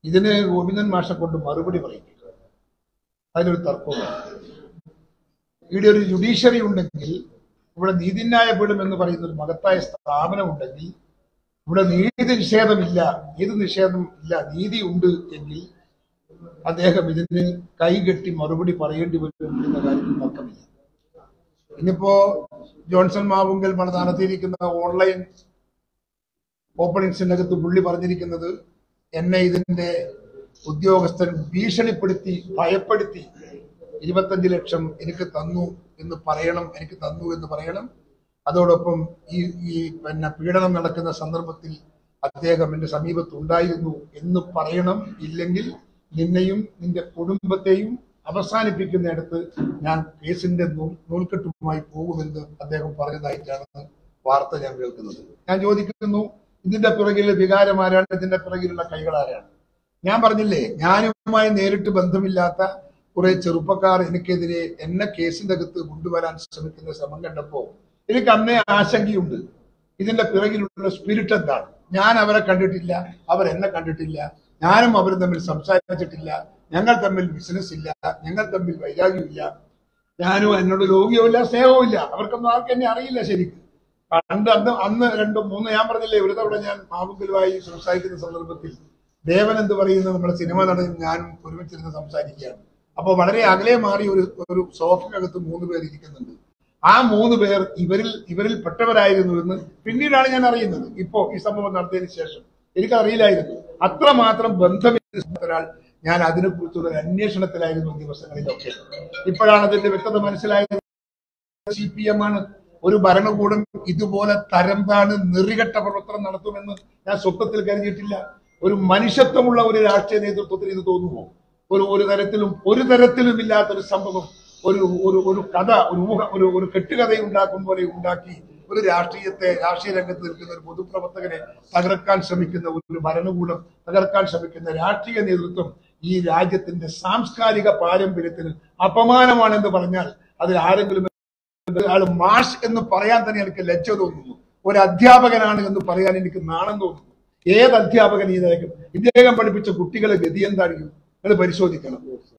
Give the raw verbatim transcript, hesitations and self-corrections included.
ഇതിന് ഗോവിന്ദൻ മാഷെ കൊണ്ട് മറുപടി പറയിപ്പിക്കുക. അതിനൊരു തർക്കമില്ല. ഇവിടെ ഒരു ജുഡീഷ്യറി ഉണ്ടെങ്കിൽ, ഇവിടെ നീതിന്യായ പീഠം എന്ന് പറയുന്ന ഒരു മഹത്തായ സ്ഥാപനം ഉണ്ടെങ്കിൽ, ഇവിടെ നീതി നിഷേധമില്ല, ഏത് നിഷേധം ഇല്ല, നീതി ഉണ്ട് എങ്കിൽ അദ്ദേഹം ഇതിന് കൈകെട്ടി മറുപടി പറയേണ്ടി വരും എന്ന കാര്യത്തിൽ തർക്കമില്ല. ഇന്നിപ്പോ ജോൺസൺ മാവുങ്കൽ പല നടത്തിയിരിക്കുന്ന ഓൺലൈൻ ഓപ്പണിങ്സിനകത്ത് പുള്ളി പറഞ്ഞിരിക്കുന്നത്, എന്നെ ഇതിന്റെ ഉദ്യോഗസ്ഥൻ ഭീഷണിപ്പെടുത്തി ഭയപ്പെടുത്തി ഇരുപത്തഞ്ച് ലക്ഷം എനിക്ക് തന്നു എന്ന് പറയണം, എനിക്ക് തന്നു എന്ന് പറയണം. അതോടൊപ്പം ഈ ഈ പിന്നെ പീഡനം നടക്കുന്ന സന്ദർഭത്തിൽ അദ്ദേഹം എന്റെ സമീപത്തുണ്ടായിരുന്നു എന്ന് പറയണം. ഇല്ലെങ്കിൽ നിന്നെയും നിന്റെ കുടുംബത്തെയും അവസാനിപ്പിക്കുന്നിടത്ത് ഞാൻ കേസിന്റെ നൂൽക്കെട്ടുമായി പോകുമെന്ന് അദ്ദേഹം പറഞ്ഞതായിട്ടാണ് വാർത്ത ഞാൻ കേൾക്കുന്നത്. ഞാൻ ചോദിക്കുന്നു, ഇതിന്റെ പിറകിലെ വികാരം ആരാണ്? ഇതിന്റെ പിറകിലുള്ള കൈകൾ ആരാണ്? ഞാൻ പറഞ്ഞില്ലേ, ഞാനുമായി നേരിട്ട് ബന്ധമില്ലാത്ത കുറെ ചെറുപ്പക്കാർ എനിക്കെതിരെ എന്നെ കേസിന്റെ അകത്ത് കൊണ്ടുവരാൻ ശ്രമിക്കുന്ന ശ്രമം കണ്ടപ്പോ എനിക്ക് അന്നേ ആശങ്കയുണ്ട്, ഇതിന്റെ പിറകിലുള്ള സ്പിരിറ്റ് എന്താണ്. ഞാൻ അവരെ കണ്ടിട്ടില്ല, അവർ എന്നെ കണ്ടിട്ടില്ല, ഞാനും അവരും തമ്മിൽ സംസാരിച്ചിട്ടില്ല, ഞങ്ങൾ തമ്മിൽ ബിസിനസ് ഇല്ല, ഞങ്ങൾ തമ്മിൽ വൈരാഗ്യമില്ല, ഞാനും എന്നോട് ലോകിയവുമില്ല, സ്നേഹവും ഇല്ല. അവർക്കൊന്നും ആർക്കും എന്നെ അറിയില്ല ശരിക്കും. പണ്ട് അന്ന് അന്ന് രണ്ടോ മൂന്ന് ഞാൻ പറഞ്ഞില്ലേ, ഒരു തവണ ഞാൻ മാവുങ്കലുമായി സംസാരിക്കുന്ന സന്ദർഭത്തിൽ ദേവൻ എന്ന് പറയുന്ന നമ്മുടെ സിനിമ നടനും ഞാനും ഒരുമിച്ചിരുന്ന് സംസാരിക്കുകയാണ്. അപ്പൊ വളരെ അകലെ മാറി ഒരു ഒരു സോഫയ്ക്കകത്ത് മൂന്ന് പേർ ഇരിക്കുന്നുണ്ട്. ആ മൂന്ന് പേർ ഇവരിൽ ഇവരിൽ പെട്ടവരായിരുന്നു എന്ന് പിന്നീടാണ് ഞാൻ അറിയുന്നത്. ഇപ്പോ ഈ സംഭവം നടത്തിയതിനു ശേഷം എനിക്കറിയില്ലായിരുന്നു. അത്രമാത്രം ബന്ധമില്ല ഒരാൾ. ഞാൻ അതിനെക്കുറിച്ചുള്ള ഒരു അന്വേഷണത്തിലായിരുന്നു ദിവസങ്ങളിലൊക്കെ. ഇപ്പോഴാണ് അതിന്റെ വ്യക്തത മനസ്സിലായത്. സി പി എം ആണ്. ഒരു ഭരണകൂടം ഇതുപോലെ തരം താണ് നെറികെട്ട പ്രവർത്തനം നടത്തുമെന്ന് ഞാൻ സ്വപ്നത്തിൽ കരുതിയിട്ടില്ല. ഒരു മനുഷ്യത്വമുള്ള ഒരു രാഷ്ട്രീയ നേതൃത്വത്തിന് ഇത് തോന്നുമോ? ഒരു ഒരു തരത്തിലും ഒരു തരത്തിലും ഇല്ലാത്തൊരു സംഭവം, ഒരു ഒരു ഒരു കഥ, ഒരു ഊഹ ഒരു ഒരു കെട്ടുകഥ ഉണ്ടാക്കും പോലെ ഉണ്ടാക്കി ഒരു രാഷ്ട്രീയത്തെ രാഷ്ട്രീയ രംഗത്ത് നിൽക്കുന്ന ഒരു പൊതുപ്രവർത്തകനെ തകർക്കാൻ ശ്രമിക്കുന്ന ഒരു ഭരണകൂടം, തകർക്കാൻ ശ്രമിക്കുന്ന രാഷ്ട്രീയ നേതൃത്വം ഈ രാജ്യത്തിന്റെ സാംസ്കാരിക പാരമ്പര്യത്തിന് അപമാനമാണെന്ന് പറഞ്ഞാൽ അതിൽ ആരെങ്കിലും ആൾ മാഷ് എന്ന് പറയാൻ തന്നെ എനിക്ക് ലജ്ജ തോന്നുന്നു. ഒരു അധ്യാപകനാണ് എന്ന് പറയാൻ എനിക്ക് നാണം തോന്നുന്നു. ഏത് അധ്യാപകൻ ഇതായിരിക്കും? ഇദ്ദേഹം പഠിപ്പിച്ച കുട്ടികളെ ഗതി എന്തായിരിക്കും? അത് പരിശോധിക്കണം.